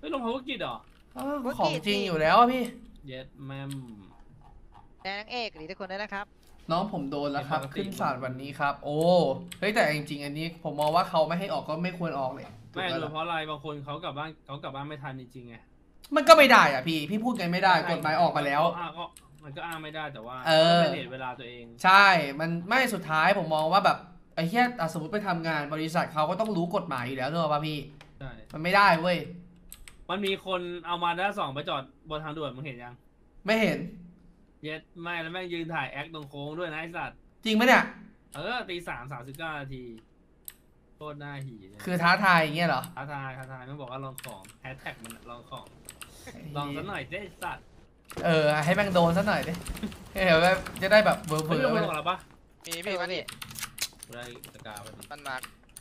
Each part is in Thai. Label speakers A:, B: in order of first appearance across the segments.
A: ฮ้ยลงพาวเวอร์กิจเหรอ
B: ของจริงอยู่แล้วพี่
A: เย็ดแมม
C: นางเอกหรือทุกคนด้วยนะครับ
B: น้องผมโดนแล้วครับขึ้นศาลวันนี้ครับโอ้เฮ้ยแต่จริงๆอันนี้ผมมองว่าเขาไม่ให้ออกก็ไม่ควรออกเลย
A: ไม่รู้เพราะอะไรบางคนเขากลับบ้านไม่ทันจริงๆไง
B: มันก็ไม่ได้อ่ะพี่พูดกันไม่ได้กฎหมายออกมาแล้ว
A: มันก็อ้างไม่ได้แต่ว่า
B: ไม่
A: เลทเวลาตัวเอง
B: ใช่มันไม่สุดท้ายผมมองว่าแบบไอ้เหี้ยสมมติไปทำงานบริษัทเขาก็ต้องรู้กฎหมายอยู่แล้วเนอะป่ะพี่
A: ใช่
B: มันไม่ได้เว้ย
A: มันมีคนเอามาด้า2ไปจอดบนทางด่วนมึงเห็นยัง
B: ไม่เห็น
A: เย็ดไม่แล้วแม่งยืนถ่ายแอคตรงโค้งด้วยนะไอ้สัตว์
B: จริงไหมเนี่ย
A: ตี 3:39 นาทีโคตรน่าหี
B: คือท้าทายอย่างเงี้ยเหรอ
A: ท้าทายมันบอกว่าลองของแฮชแท็กมันลองของลองซะหน่อยเจ๊สัตว์
B: ให้แม่งโดนซะหน่อยดิเดี๋ยวจะได้แบบเบื่อ
A: ไม่ลงหรอปะ
C: มีพี่มาดิ
A: ได้สกาว
C: มันมา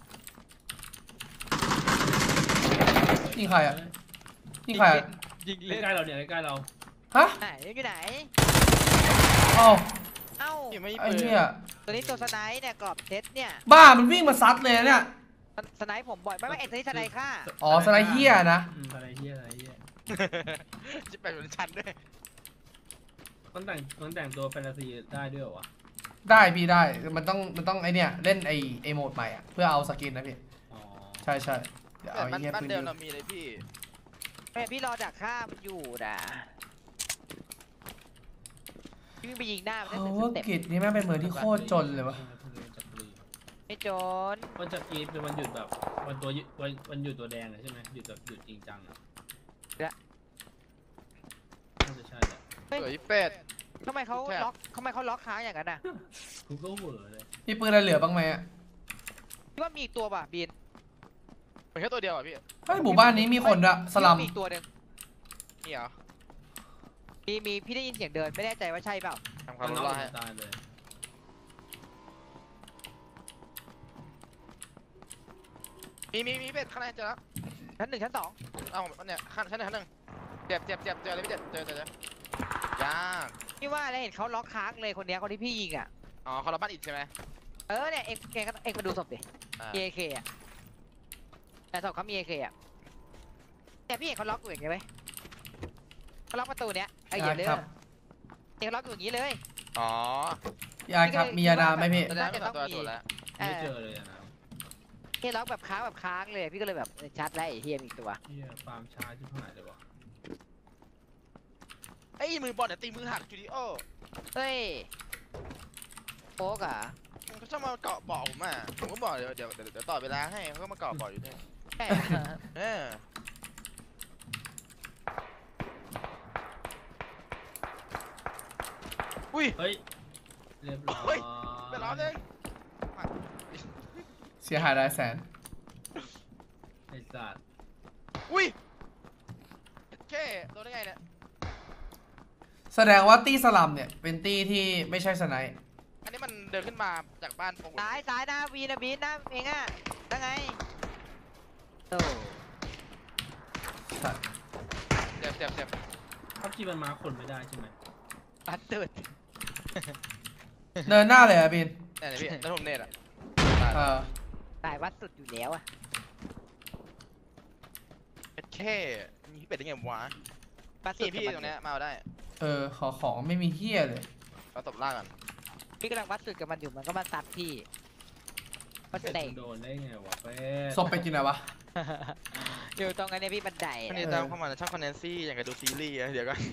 B: ยิงใครอ่ะยิงใครอ่ะ
A: ยิงใกล้เราเนี่ยใกล้เรา
B: ฮะ
C: ไหนอยู่ไหน
B: เอ้า
C: ไอ้
B: เนี่ย
C: ตัวนี้ตัวสไนป์เนี่ยกรอบเท็ดเนี่ย
B: บ้ามันวิ่งมาซัดเลยเนี่ย
C: สไนป์ผมบ่อยไม่เอ็นสไนป์ค่ะ
B: สไนป์เฮียนะ
A: สไนป์เฮีย
C: จะไปเป็นชั้นด้วย
A: มันแต่งตัวแฟนตาซีได้ด้วยวะ
B: ได้พี่ได้มันต้องไอเนี่ยเล่นไอโหมดใหม่อ่ะเพื่อเอาสกินนะพี่ใช่เดี๋ยวเอาไอเฮียปืนเดิม
C: เรามีเลยพี่แม่พี่รอดักฆ่ามันอยู่นะพี่ไปยิงหน้ามันได้
B: เต็มกิจนี่แม่งเป็นเมืองที่โคตรจนเลยวะ
C: ไม่จน
A: วันจะกีเป็นวันหยุดแบบวันหยุดตัวแดงเลยใช่ไหมหยุดแบบหยุดจริงจังอ่ะน่าจะใช่แหละ
C: เฮ้ยเป็ดทำไมเขาล็อกค้างอย่างนั้นอ่ะ
A: กูก็เหวอเลย
B: พี่ปืนอะไรเหลือบ้างไหมอ่ะ
C: พี่ว่ามีอีกตัวป่ะบีนเป็นแค่ตัวเดียวอ่ะพี่
B: เฮ้ยหมู่บ้านนี้มีคนอะสลัม
C: มีตัวหนึ่งมีเหรอมีพี่ได้ยินเสียงเดินไม่แน่ใจว่าใช่เปล่า
A: ทำความรู้ให้ตายเลย
C: มีเป็ดข้างในเจอแล้วชั้น 1 ชั้น 2เอาเนี่ยชั้น 1เจ็บเจออะไรไม่เจ็บเจอยากพี่ว่าอะไรเห็นเขาล็อกค้างเลยคนนี้คนที่พี่ยิงอ่ะอ๋อเขาล็อกบ้านอิดใช่ไหมเนี่ยเอ็งมาดูศพดิAK อ่ะแต่ศพเขามีAKอ่ะแต่พี่เห็นเขาล็อกอยู่อย่างไงไหมเขาล็อกประตูเนี้ยไอ้เหี้ยเลยเขาล็อกอยู่อย่างนี้เลย
B: อ๋อ ยาครับมียาดาไหมพี่
C: น่าจะต้องมี
A: ไม่เจอเลยนะ
C: พี่ล็อกแบบค้างเลยพี่ก็เลยแบบชัดแล้วไอ้เฮียมีตัว
A: เฮียฟาร์มช้าที่ผ่านเลยวะ
C: ไอ้มือบอลเนี่ยตีมือหักจูดิโอเฮ้ยโป๊กอ่ะเขาชอบมาเกาะบ่อผมอ่ะผมก็บอกเดี๋ยวต่อเวลาให้เขาก็มาเกาะบ่ออยู่ด้วยอุ้ย
A: เฮ้ยเรียบร้อย
C: เป็นร้อยเลย
B: เสียหาย100,000,000
A: ไอ้สัตว์
C: อุ้ยแค่โดนได้ไงเนี่ย
B: แสดงว่าตี้สลัมเนี่ยเป็นตี้ที่ไม่ใช่สไนป์
C: อันนี้มันเดินขึ้นมาจากบ้านปงซ้ายนะวีนะบีนะเองอ่ะได้ไงโอ้เจ็บ
A: พับจีมันมาคนไม่ได้ใช่ไหม
C: ปัดตืด
B: เดินหน้าเลยอะบิน
C: เนี่ยพี่แล้วผมเน็ตอ่ะตายวัดสุดอยู่แล้วอ่ะแค่นี่เป็ดได้ไงวะปัดสุดพี่ตรงนี้มาได้
B: ของไม่มีเหี้ยเลย
C: เราตบล่างกันพี่กำลังวัดสุดกับมันอยู่มันก็มาซัดพี่
A: วัดเตะโดนได้ไงวะเป้
B: ศพไปกินอะไรวะ
C: อยู่ตรงนี้พี่บันไดอันนี้ตามเข้ามาชอบคอนเนนซี่อย่างกับดูซีรีส์เดี๋ยวก็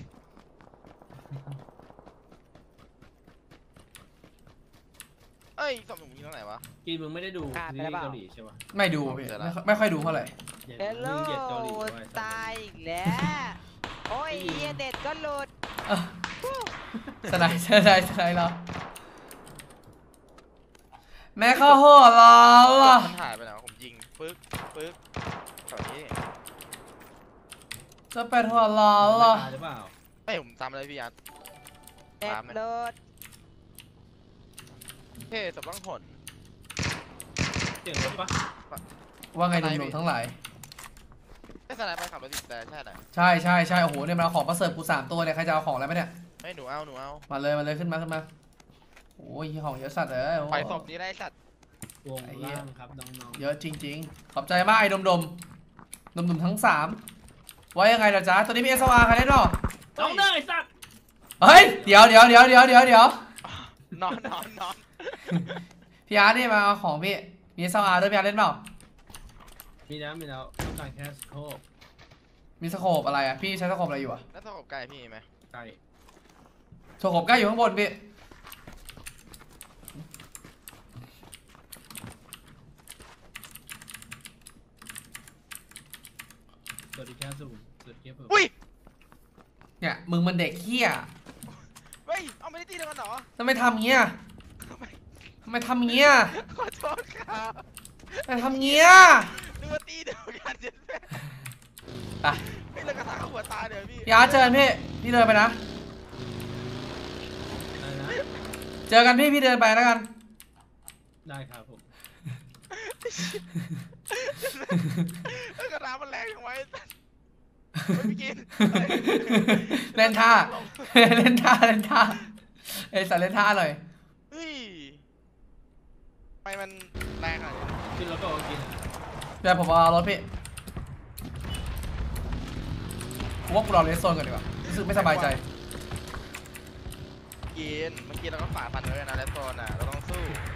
C: เอ้ยสมมติยิงตรงไหนวะ
A: กีมึงไม่ได้ดูซีรีส์เกาหลีใช่ปะ
B: ไม่ดูพี่ไม่ค่อยดูเท่าไหร่
C: เฮลโลตายอีกแล้วโอ้ยเน็ตก็หลุด
B: สไลด์เราแม่เข้าหัวเรา
C: มันหายไปแล้วผมยิงปึ๊กแบบนี้
B: จะเป็นหัวเรา
A: หรือเปล่า
C: ไม่ผมตามอะไรพี่ยัดตามเลยเท่สับล่องผล
A: เสียงรถปะ
B: ว่าไงหนุ่มๆทั้งหลาย
C: ไม่สไลด์ไปขับรถติดแต่ใช่ไหม
B: ใช่โอ้โหเนี่ยมาเอาของมาเสิร์ฟกู3 ตัวเนี่ยใครจะเอาของอะไรไหมเนี่ย
C: ไม่หนูเอา
B: มาเลยขึ้นมาโอ้ยของเยอะสัตว์เลย
C: ไปศพนี้ได้สัตว์
A: วงล่างครับน้อง
B: ๆเยอะจริงๆขอบใจมากไอ้ดมทั้ง3 ไว้ยังไงล่ะจ๊ะตัวนี้มี SLR ใครเล่นหรอ
A: น้องเนยสัตว์
B: เฮ้ยเดี๋ยว
C: นอน
B: พี่อาร์ตนี่มาเอาของพี่มี SLR ด้วยพี่อาร์ตเล่นเปล่า
A: มีแล้วต้องการแค่สโคป
B: มีสโคปอะไรอ่ะพี่ใช้สโคปอะไรอยู่อ่ะ
C: แล้วสกบไก่พี่ไหม
A: ไก่
B: สโคปใกล้อยู่ข้างบนพี่
A: สวัสดีแค่สูงสุดเกียร์เพิ่ม
C: อุ้ย
B: เนี่ยมึงมันเด็กเหี้ย
C: เฮ้ยเอาไม่ได้ตีเดียวกันเหรอ
B: ทำไมทำเงี้ยทำไมทำเงี้ย
C: ขอโทษครับ
B: ทำไมทำเงี้ย
C: นึกว่าตีเดียวกันเจ็ดแม่
B: อ่ะ
C: ไม่เลิกกระถางหัวตาเดี๋ยวพี่
B: พี่อาร์ตเจอกันพี่เดินไปนะ
A: อะไรนะ
B: เจอกันพี่เดินไปแล้วกัน
A: ได้ครับผม
C: กระถางมันแรงยังไงไม่กิน
B: เล่นท่าเล่นท่าไอ้สัตว์เล่นท่าหน่อย
C: เฮ้ยทำไมมันแรงอ่ะ
A: กินแล้วก็กิน
B: เดี๋ยวผมเอารถพี่ผมว่ากูรอเลสโซนก่อนดีกว่ารู้สึกไม่สบายใจ
C: กินเมื่อกี้เราก็ฝ่าฟันไว้นะแล้วโซนอ่ะเราต้องสู้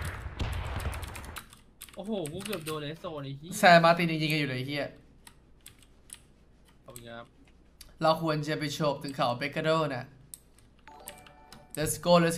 A: โอ้โหกูเกือบโดนเลสโซนไอ้ที่
B: แซมมาร์ตินยิงกันอยู่เลยไอ้เฮีย
A: ขอบคุณครับ
B: เราควรจะไปโฉบถึงเขาเบเกโดนะ let's goไปไป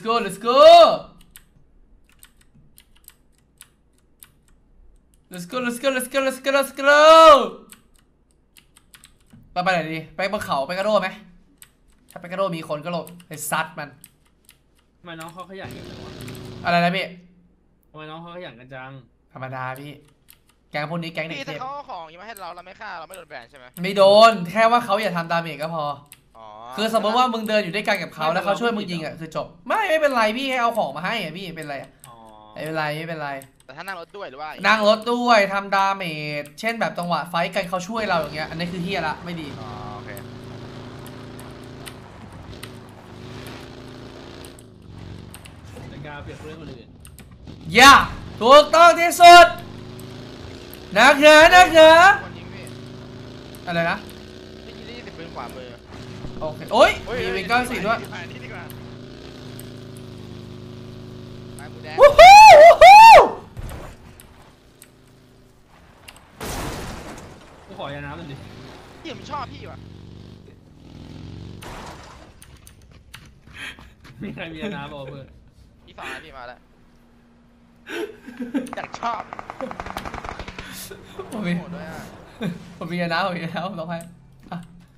B: ไหนดีไปบนเขาเบเกโดไหมถ้าเบเกโดมีคนก็ลงไปซัดมัน
A: ทำไมน้องเขาขยันกันจังวะ
B: อะไรนะพี่
A: ทำไมน้องเขาขยันกันจัง
B: ธรรมดาพี่แก๊งพวกนี้แก๊งเด็ก
C: พี่
B: เท
C: ถ้า
B: พ
C: เขาเอาของยังไม่ให้เราไม่ฆ่าเราไม่โดนแบนใช่ไหม
B: ไม่โดนแค่ว่าเขาอย่าทำดาเมจก็พอ
C: อ๋อ
B: คือสมมติว่ามึงเดินอยู่ด้วยกันกับเขาแล้วเขาช่วยมึงยิงอ่ะคือจบไม่เป็นไรพี่ให้เอาของมาให้อ่ะพี่เป็นไรอ่ะ
A: อ๋อ
B: ไม่เป็นไร
C: แต่ถ้านั่งรถด้วยหรือว่า
B: นั่งรถด้วยทำดาเมจเช่นแบบจังหวะไฟท์กันเขาช่วยเราอย่างเงี้ยอันนี้คือเฮียละไม่ดี
C: อ๋อโอเค
A: ในการเปรียบเทียบคนอื่น
B: อย่าถูกต้องที่สุดนักเหนือ
C: คนยิงพี่
B: อะไรนะ
C: พี่ยิงได้ยินเสียงปืนขวามือ
B: โอเคโอ้ยมีวิงเก้าสี่ด้วย
C: นี่ดีกว่าไปหมูแดง
B: วู้ฮู้
A: กูขอยาน้ำหน่อยดิ
C: พี่ผมชอบพี่ว่ะ
A: มีใครมียาน้ำบอกเพื่อน
C: พี่ฟ้าพี่มาแล้วอยากชอบ
B: ผมมี
C: โหดด้วยอ่ะ
B: ผมมีนะผมต้องให้อ่ะ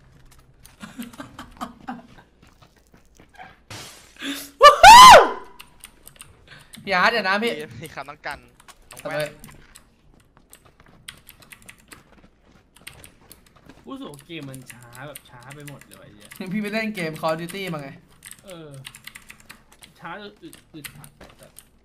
B: วู้ฮู้พี่อาร์ตเดี๋ยวนะพี่
C: มีคำต้องกันต้อง
B: ทำ
C: แว่
B: ไม
C: น
A: รู้สึกว่าเกมมันช้าแบบช้าไปหมดเลยไอ้เหี้ย
B: พี่ไปเล่นเกม Call of Duty มาไง
A: ช้าอึดอัดแต่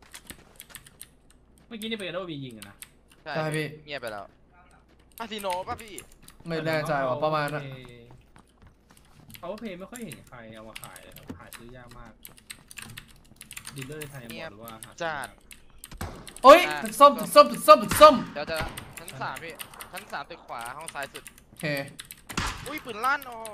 A: เมื่อกี้นี่เป็นโดมียิงอะนะ
C: ใช่
B: ใช่พี่
C: เงียบไปแล้วคาสิโนป่ะพี่
B: ไม่แน่ใจว่าประมาณนั้น
A: เขาเพย์ไม่ค่อยเห็นใครเอามาขายเลยครับขายซื้อยากมากดีลเลอร์ในไทยหมดหรือว่าหาซื้อยาก
C: จัด
B: โอ้ยตึกส้ม
C: เดี๋ยวจะชั้น3พี่ชั้น3ตึกขวาห้องซ้ายสุด
B: โอเค
C: อุ้ยปืนลั่นโอ้โห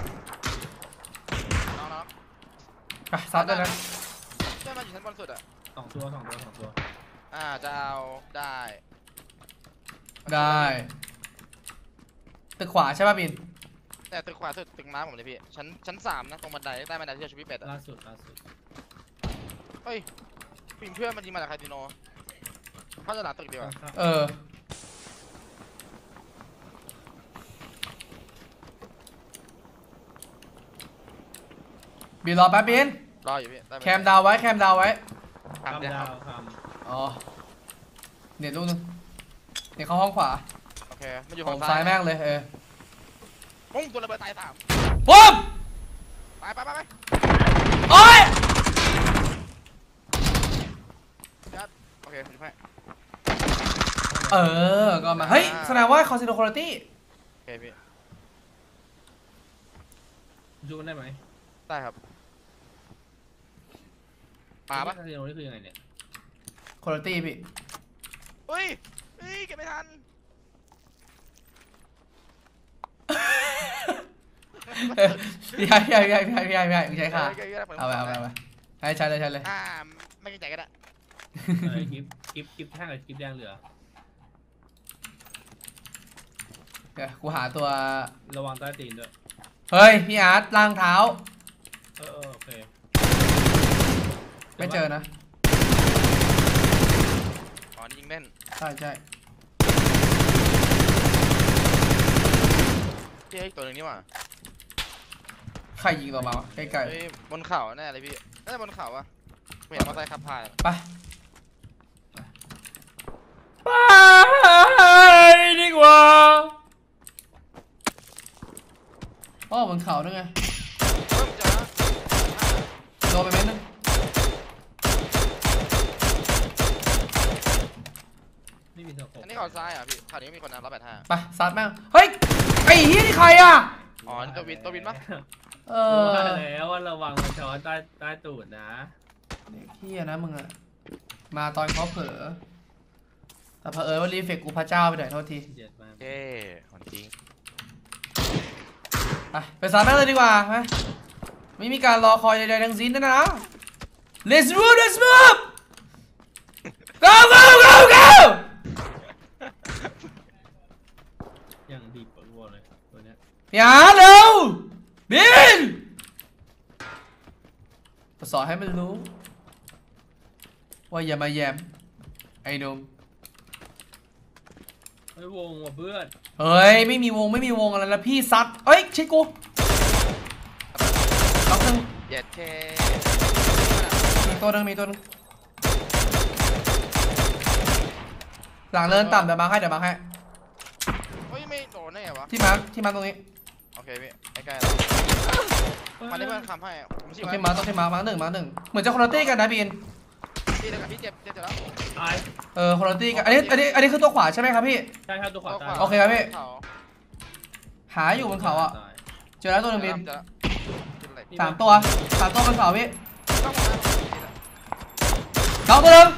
C: น้อง
B: ไปซัดได้นะ
C: เจ้ามาอยู่ชั้นบนสุดอ่ะ
A: สองตัว
C: จะเอาได้
B: ได้ตึกขวาใช่ป่ะบิน
C: แต่ตึกขวาสุดตึกม้าผมเลยพี่ชั้น3นะตรงบันไดใต้บันไดที่เราชูพี่เป็ดอ่ะ
A: ล่าสุด
C: เฮ้ยปิ่มเพื่อนมันยิงมาจากคาสิโนเข้าจะหลังตึกดีกว่า
B: เออบินรอแป๊บบิน
C: รออยู่พี่ใต้บันได
B: แคมดาวไว้
C: ครั
A: คำ
C: บเดี๋ยว
A: ดา
C: ครับ
A: วค
B: อ๋อเน็ตลูกนึงเน็ตเข้าห้องขวา
C: โอเคมันอยู่
B: ผ
C: ฝั่
B: ม
C: ง
B: ซ้ายแม่งเลยปุ้
C: ปุ้งตัวระเบิดตาย3
B: ปุ๊บ
C: ไป
B: โอ้ย
C: โอเคผมจะให้
B: เออก็มาเฮ้ยแสดงว่าคอนซิโดคุณภาพ
C: โอเคพี่
A: ำจูนได้ไหม
C: ได้ครับมาปะ
A: คาสิโนนี่คือยังไงเนี่ย
B: คุณภาพพี่
C: เฮ้ยเก็บไม่ทัน
B: พี่ใช้ขาเอาไปให้ใช้เลย
C: ไม่เกรงใจก็ได้
A: กิฟแท่งกับกิฟแดงเหลือ
B: เดี๋ยวกูหาตัว
A: ระวังใต้ตีนด้วย
B: เฮ้ยพี่อาร์ตล่างเท้า
A: โอเค
B: ไม่เจอนะ
C: อ๋อนี่ยิงเล่น
B: ใช่
C: เฮ้ยตัวหนึ่งนี่หว่า
B: ใครยิงเรามาวะใกล้
C: บนเขาแน่เลยพี่น่าจะบนเขาวะไม่เห็นมอเตอร์ไซค์ขับผ่าน
B: ๆไปดีกว่าอ๋อบนเขาด้วยไง
C: เริ่มจะ
B: โดนไปเม็ดนึง
A: ไม่มีสโคป
C: อันนี้เขาซ้ายอ่ะพี่ข่าวนี้มีคนนะ185
B: ไปซัดแม่งเฮ้ยไอ้เฮียนี่ใครอ่ะ
C: อ๋อนี่ตัววินปะ
A: ว่าแล้วว่าระวังมันช้อนใต้ตูดนะ
B: เด็กเฮียนะมึงอะมาตอนเขาเผลอแต่เผอิญว่ารีเฟกกูพระเจ้าไปหน่อยโทษที
A: เจ็ดมาก
C: เย้ของจริง
B: ไปซัดแม่งเลยดีกว่าไหมไม่มีการรอคอยใดๆทั้งสิ้นนะ let's move go go
A: ยังดีปวดวัวเลยตัวเนี้ย
B: อย่าเร็วบินสอนให้มันรู้ว่าอย่ามาแยมไอ้หนุ่ม
A: ไอ้วงว่ะเพื่อน
B: เฮ้ยไม่มีวงอะไรแล้วพี่ซัดเอ้ยใช่กูล็อกหนึ่ง
C: เย็ดเค
B: มีตัวหนึ่งหลังเนินต่ำเดี๋ยวมาให้
C: เฮ้ยไม่โดนได้ไงวะ
B: ที่มาร์คตรงนี้
C: โอเคพี่ใกล้ๆแล้วมันได้เพื่อนคำให้ผมชี้
B: ต้อง
C: ไว้
B: ที่มาร์คหนึ่งเหมือนจะคนละตี้กันนะบีน
C: พี่เดี๋ยวกับพี่เจ็บแล้ว
A: ตาย
B: คนละตี้กันอันนี้คือตัวขวาใช่ไหมครับพี่
A: ใช่ครับตัวขวาตาย
B: โอเคครับพี่ หาอยู่บนเขาอ่ะเจอแล้วตัวหนึ่งบีนสามตัวบนเขาพี่น้องตัวหนึ่ง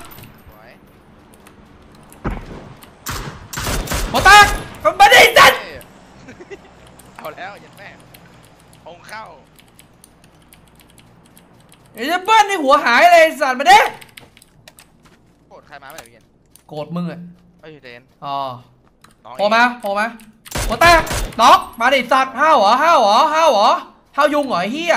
B: โมตาคนบันดี้จัด
C: เอาแล้วยันแม่องเข้า
B: ไอ้เจ้าเบิ้ลในหัวหายเลยสัตว์มาดิ
C: โกรธใครมาไม่ได้พี่
B: โกรธมึงอ่ะ
C: เฮ้ยเดน
B: อ๋อโผล่มาโมตาน็อกมาดิสัตว์ห้าวยุงเหรอไอ้เหี้ย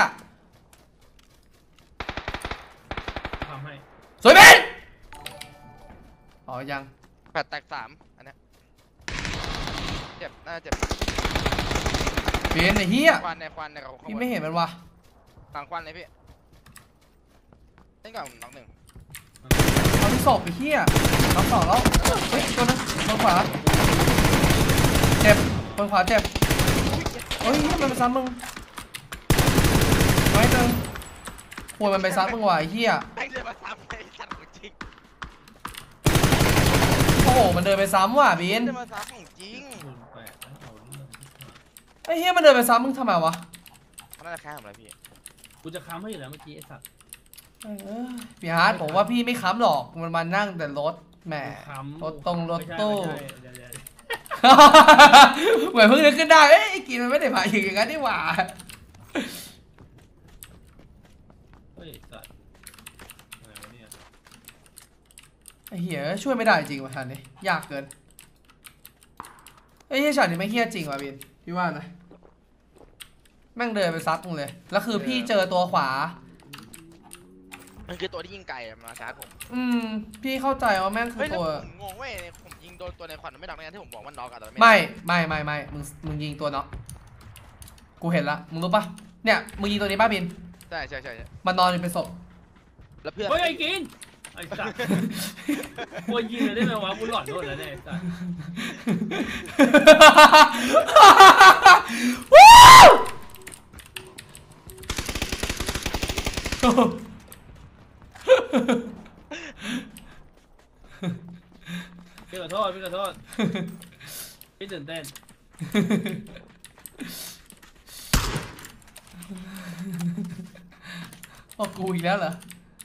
A: ทำให้
B: สวยเป็นอ๋อยัง
C: 8 แตก 3อันนี้เจ็บน่าเจ็บ
B: เป็นไอ้เหี้ย
C: ควันในกับ
B: พี่ไม่เห็นมันวะ
C: ต่างควันเลยพี่เล่นกับน้องหนึ่ง
B: เอาที่ศพไอ้เหี้ยน้องสองแล้วเฮ้ยตัวนึงบนขวาเจ็บบนขวาเจ็บเฮ้ยมันไปซ้ำมึงไม่ตึงหัวมันไปซ้ำมึงว่ะไอ้เหี้ย
C: ไอ้เดินมาซ้ำไอ้สัตว์ของจริง
B: โอ้โหมันเดินไปซ้ำว่ะบีน
C: เดินมาซ้ำของจริง
A: คูณ8แล้วเอาเรื่อง
B: ไอ้เหี้ยมันเดินไปซ้ำมึงทำไมวะ
C: มันน่าจะแค่ทำอะไรพี่
A: กูจะค้ำให้อยู่แล้วเมื่อกี้ไอ้สัตว์
B: พี่ฮาร์ดผมว่าพี่ไม่ค้ำหรอกมันมานั่งแต่รถแหม
A: ค้ำ
B: รถตู้
A: ไม่ใช่เดี๋ยว
B: เหมือนเพิ่งนึกขึ้นได้เอ้ยกินมันไม่ได้มาอย่างนั้นนี่หว่า
A: เฮ้ยสัตว์อะไรวะเนี่ย
B: ไอ้เหี้ยช่วยไม่ได้จริงว่ะทันนี้ยากเกินไอ้เหี้ยฉากนี้ไม่เหี้ยจริงว่ะบินพี่ว่านะแม่งเดินไปซัดมึงเลยแล้วคือพี่เจอตัวขวา
C: มันคือตัวที่ยิงไก่มาชาร์จผม
B: พี่เข้าใจว่าแม่งคือ
C: เฮ้ยแล้ว
B: ตัว
C: ผมงงเว้ยผมยิงโดนตัวในควันไม่ดังในที่ผมบอกว่าน็อกอะแต่ไม่
B: ไม่มึงยิงตัวเนาะกูเห็นละมึงรู้ปะเนี่ยมึงยิงตัวนี้ป้าบิน
C: ใช่
B: มันนอนอยู่เป็นศพ
C: แล้วเพื่อน
A: เฮ้ยไอ้กินไอ้สัตว์กูยิงเลยได้ไหมวะกูหลอนโดนแล้วเนี่ยไอ้สัตว์
B: ว้าว
A: พี่ขอโทษพี่ตื่นเต้น
B: โอ้กูอีกแล้วเหรอ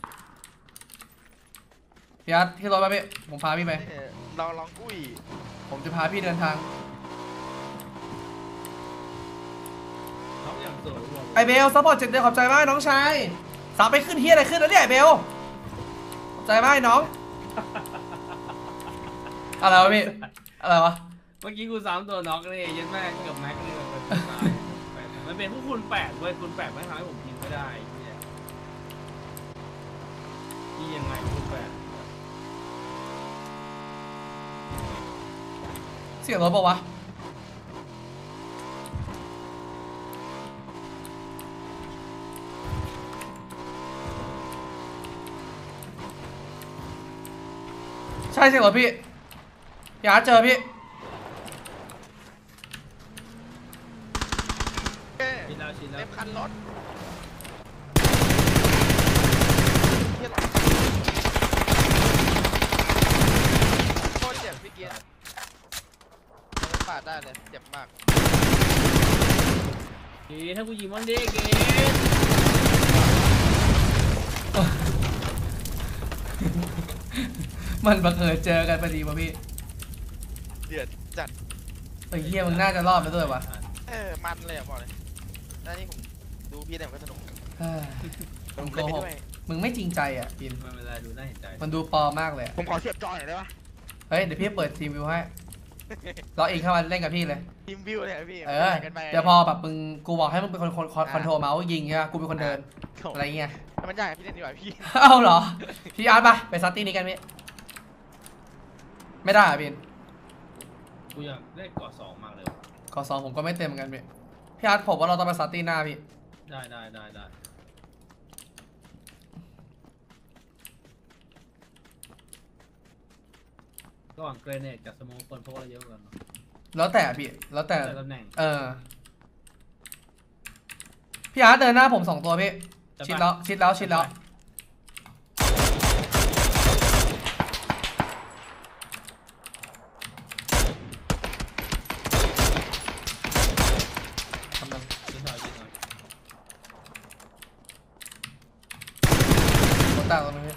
B: พี่อาร์ตที่รถมาพี่ผมพาพี่ไป
C: เราลองกุ้ย
B: ผมจะพาพี่เดินทาง
A: น้องอย่างตัวรวม
B: ไอเบลซัพพอร์ต7 เดือนขอบใจมากน้องชายสามไปขึ้นเฮียอะไรขึ้นแล้วเนี่ยไอเบลขอบใจมากน้องอะไรวะพี่อะไรวะ
A: เมื่อกี้กูซ้ำตัวน็อกเลยยันแม่เกือบแม็กเลยมันเป็นพวกคูณ8เว้ยคูณ8ไม่ทำให้ผมยิงไม่ได้เนี่ยนี่ยังไงคูณ8
B: เสียงรถปะวะใช่เสียงรถพี่พี่อาร์ตเจอพี่
A: ชินแล้วชินแล้
C: เต็
A: ว
C: มคันรถโคตรเจ็บพี่เกียร์ปาดได้เลยเจ็บมาก
A: ถ้ากูยิงมันเด็กเก
B: มันบังเอิญเจอกันพอดีป่ะพี่
C: เดือดจัด
B: ไอ้เฮียมึงน่าจะรอดไปด้วยวะ
C: มันเลยบอกเลยแล้วนี่ผมดูพี่เนี่ยมันก็สนุก
B: เฮ้ย
C: ผมเล่นไปด้วย
B: มึงไม่จริงใจอ่ะปิน
A: มันเวลาดูน่าเห็นใจ
B: มันดูปลอมมากเลยอะ
C: ผมขอเสียบจอหน่อยได้ปะ
B: เฮ้ยเดี๋ยวพี่เปิดทีมวิวให้รอเองเข้ามาเล่นกับพี่เลย
C: ทีมวิวเนี่ยพี่
B: เออเดี๋ยวพอแบบมึงกูบอกให้มึงเป็นคนคอนโทรลเมาส์ยิงใช่ไหมกูเป็นคนเดินอะไรเงี้ย
C: มันยากพี่เล่นดีกว่าพี่
B: เอ้าเหรอพี่อาร์ตไปซัตตี้นี้กันพี่ไม่ได้อ่ะปิน
A: กูอยากได้เกาะ2มากเลย
B: ขอสองผมก็ไม่เต็มเหมือนกันพี่อาร์ตผมว่าเราต้องไปซัตตี้หน้าพี่
A: ได้ระหว่างเกรเนตกับสโมกคนพวกเราเยอะกว่าเนอะ
B: แล้วแต่พี่แล้วแต่
A: ตำแหน่ง
B: พี่อาร์ตเดินหน้าผม2 ตัวพี่ชิดแล้วทำนึง
A: ยิงหน่อยยิงหน่อย
B: รถตามตรงนี้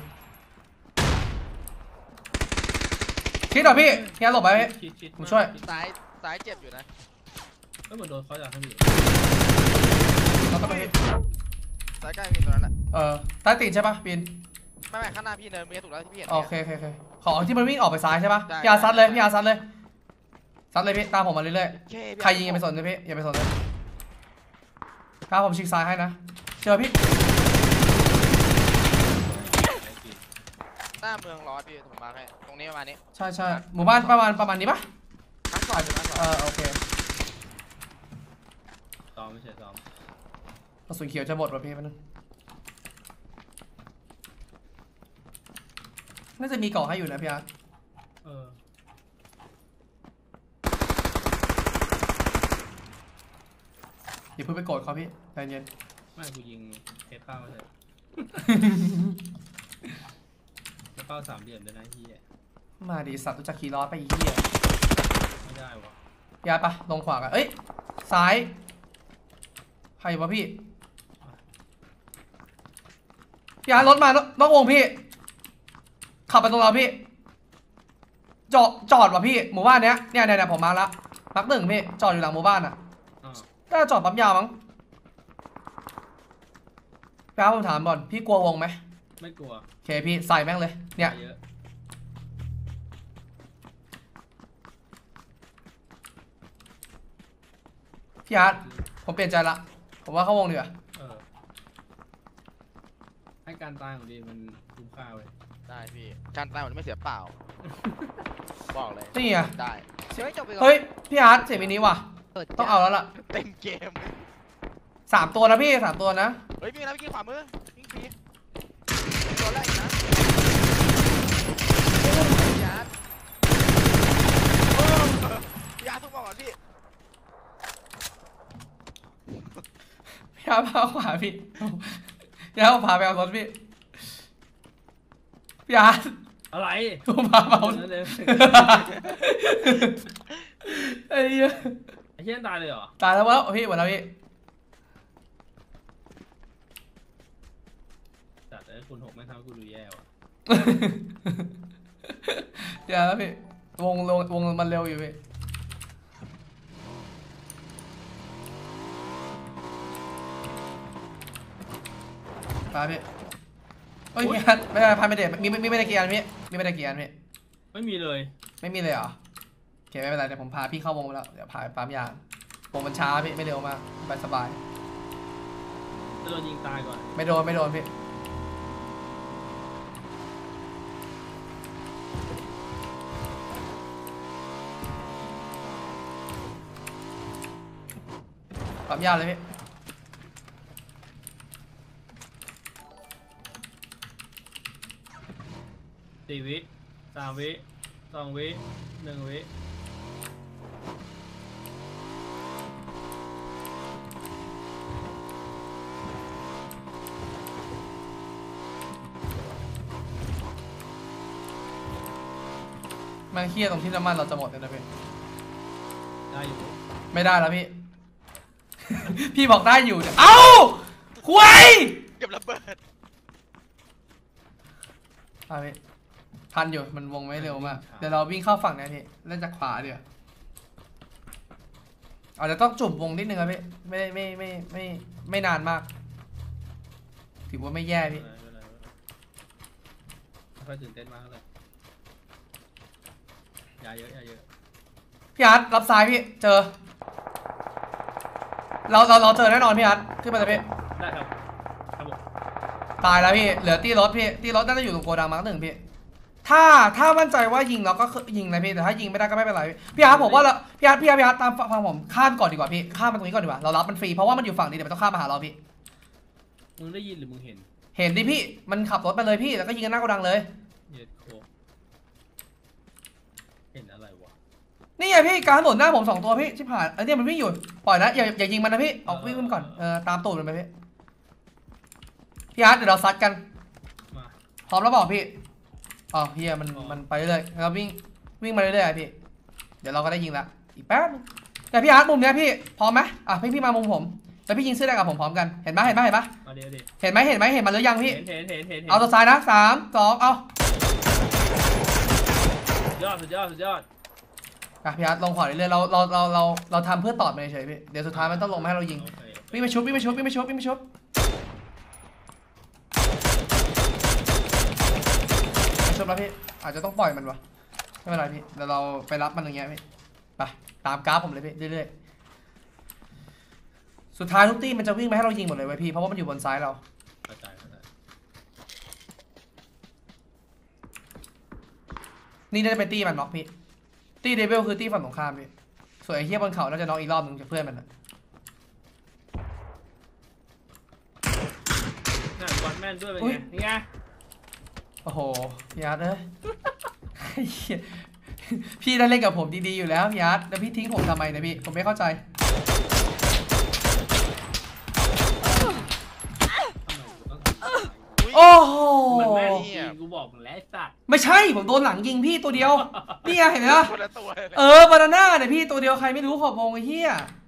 B: ชิดเหรอพี่พี่อาร์ตหลบไปพี่
A: ชิด
B: ผมช่วย
C: ซ้ายเจ็บอยู่นะ
A: ก็เหมือนโดนเขาจากข้างหลัง
B: เราต้องไปพี่
C: ซ้ายใกล้มีตัวนั้นแหละ
B: ใต้ตีนใช่ปะปีน
C: ไม่ข้างหน้าพี่เนินมีถูกแล้วที่พี่เห็น
B: โอเคขอที่มันวิ่งออกไปซ้ายใช่ปะพี่อาร์ตซัดเลยพี่ตามผมมาเรื่อยๆใครยิงอย่าไปสนเลยพี่อย่าไปสนเลยครับผมชิกซ้ายให้นะเจอพี่
C: หน้าเมืองร้อนพี่ผมมาให้ตรงนี้ประมาณนี้
B: ใช่หมู่บ้านประมาณนี้ปะ
C: ทั้งก่อนอยู่ทั้งก่อน
B: โอเค
A: ซ้อมไม่ใช่ซ้อม
B: กระสุนเขียวจะหมดว่ะพี่มันงน่าจะมีเกาะให้อยู่นะพี่อาร์ตอย่าเพิ่งไปโกรธเขาพี่ใจเย็น
A: ไม่กูยิงเทปเป้าเลยเทปเป้า3 เหลี่ยมเลยนะที่
B: มาดิสัตว์ตัวจักรขี่ล้อไปอีกเหี้ย
A: ไม่ได้วะ
B: พี่อาร์ตปะลงขวากันเอ้ยซ้ายใครวะพี่อาร์ตรถมานอกวงพี่ขับไปตรงเราพี่จอดว่ะพี่หมู่บ้านเนี้ยเนี่ยผมมาแล้วมัก 1พี่จอดอยู่หลังหมู่บ้านอ่ะน่าจะจอดปั๊มยามั้งพี่อาร์ตผมถามก่อนพี่กลัววงไหม
A: ไม่กลัว
B: โอเคพี่ใส่แม่งเลยเนี่ย
A: เยอะ
B: พี่อาร์ตผมเปลี่ยนใจละผมว่าเข้าวงดีกว่า
A: ให้การตายของดีมันคุ้มค่าเว้ย
C: ได้พี่การตายมันไม่เสียเปล่าบอกเลย
B: นี่ไง
C: ได้จบไปก่อน
B: เฮ้ยพี่อาร์ตเสียมินิว่ะต้องเอาแล้วล่ะ
C: เต็มเกม
B: 3 ตัวนะพี่3 ตัวนะ
C: เฮ้ยวิ่งแล้ววิ่งขวามือวิ่งฟรีตัวแรกนะยาทุกบอกก่อนพี่
B: พี่อาร์ตพาขวาพี่พี่อาร์ตพาไปเอารถพี่อาร์ต
A: อะไร
B: ผมพาเอา
A: นั่นเลย
B: ไอ้เหี้ย
A: ไอ้เชี่ยตายเลยเหรอ
B: ตายแล้วพี่หมดแล้วพี่
A: จัดไอ้คุณ6ไม่ทำให้กูดูแย่ว่ะ
B: เดี๋ยวแล้วพี่วงมันเร็วอยู่พี่ไปพี่เฮ้ยพี่ฮัทไม่ได้พาไม่เด็ดมีไม่ได้เกียร์พี่มีไม่ได้เกียร์พี่
A: ไม่มีเลย
B: ไม่มีเลยเหรอโอเคไม่เป็นไรเดี๋ยวผมพาพี่เข้าวงแล้วเดี๋ยวพาไปปั๊มยางวงมันช้าพี่ไม่เร็วมากสบาย
A: จะโดนยิงตายก่อน
B: ไม่โดนพี่ปั๊มยางเลยพี่
A: 4 วิ3 วิ2 วิ1 วิ
B: มันเครียดตรงที่น้ำมันเราจะหมดเลยนะพี่
A: ได้อยู่
B: ไม่ได้แล้วพี่ พี่บอกได้อยู่เนี่ยเอ้าคุย
C: เก็บระเบิด
B: พี่ทันอยู่มันวงไม่เร็วมากเดี๋ยวเราวิ่งเข้าฝั่งนะพี่เล่นจากขวาเดี๋ยวอาจจะต้องจุ่มวงนิดนึงครับพี่ไม่นานมากถือว่าไม่แย่พี่
A: ไม่ค่อยตื่นเต้นมากเลยยาเยอะ
B: พี่อาร์ตรับซ้ายพี่เจอเราเจอแน่นอนพี่อาร์ตขึ้นไปเลยพี่
A: ได้ครับครับผม
B: ตายแล้วพี่เหลือตีรถพี่ตีรถน่าจะอยู่ตรงโกดังมาร์ค 1พี่ถ้ามั่นใจว่ายิงเราก็ยิงนะพี่แต่ถ้ายิงไม่ได้ก็ไม่เป็นไรพี่อาร์ตผมว่าเราพี่อาร์ตตามฟังผมข้ามก่อนดีกว่าพี่ข้ามมาตรงนี้ก่อนดีกว่าเรารับมันฟรีเพราะว่ามันอยู่ฝั่งนี้เดี๋ยวมันต้องข้ามมาหาเราพี่
A: มึงได้ยินหรือมึงเห็น
B: เห็นดิพี่มันขับรถไปเลยพี่แล้วก็ยิงกันหน้าโกดังเลย
A: เย็ดโคเห็นอะไรวะ
B: นี่ไงพี่กลางถนนหน้าผม2 ตัวพี่ชิบหายไอ้เนี่ยมันวิ่งอยู่ปล่อยนะอย่ายิงมันนะพี่ออกวิ่งมันก่อนตามตูดมันไปพี่อาร์ตเดี๋ยวเราซัดกัน
A: มา
B: พร้อมแล้วบอกพี่อ๋อเฮียมันไปเรื่อยเราวิ่งมาเรื่อยๆพี่เดี๋ยวเราก็ได้ยิงละอีกแป๊บแต่พี่อาร์ตมุมเนี้ยพี่พร้อมไหมพี่มามุมผมแล้วพี่ยิงเสื้อแดงกับผมพร้อมกันเห็นไหม
A: มาเดี๋ยว
B: เห็นมันหรือยังพี่
A: เห็น
B: เอาตัวซ้ายนะ3 2เอา
A: สุดยอด
B: พี่อาร์ตลงขวาเรื่อยๆเราทำเพื่อตอดมันเฉยๆพี่เดี๋ยวสุดท้ายมันต้องลงมาให้เรายิง
A: โอเค
B: วิ่งไปชุบไปชุบแล้วพี่อาจจะต้องปล่อยมันวะไม่เป็นไรพี่เดี๋ยวเราไปรับมันอย่างเงี้ยพี่ไปตามกราฟผมเลยพี่เรื่อยๆสุดท้ายทุกตี้มันจะวิ่งมาให้เรายิงหมดเลยไว้พี่เพราะว่ามันอยู่บนซ้ายเรา
A: เข้าใจ
B: นี่น่าจะเป็นตี้มันน็อกพี่ตี้เดวิลคือตี้ฝั่งตรงข้ามพี่ส่วนไอ้เหี้ยบนเขาน่าจะน็อกอีกรอบนึงจากเพื่อนมันอะ
A: น่าวันแม่นด้วยเป็นไงนี่ไง
B: โอ้โหพี่อาร์ตเอ้ย พี่ได้เล่นกับผมดีๆอยู่แล้วพี่อาร์ตแล้วพี่ทิ้งผมทำไมนะพี่ผมไม่เข้าใจ โอ้โห
A: มันแม่นจริงกูบอกมึงแล้วไอ้สัตว์
B: ไม่ใช่ผมโดนหลังยิงพี่ตัวเดียว นี่ไงเห็นไหม
C: คนละตัวเลย
B: บานาน่าเนี่ยพี่ตัวเดียวใครไม่รู้ขอบวงไอ้เหี้ย